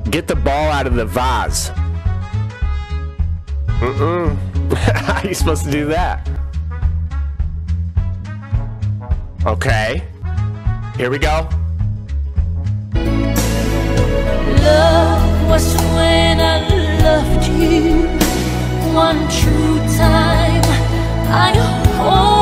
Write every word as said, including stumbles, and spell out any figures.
Get the ball out of the vase. Mm-mm. How are you supposed to do that? Okay. Here we go. Love was when I loved you. One true time I hold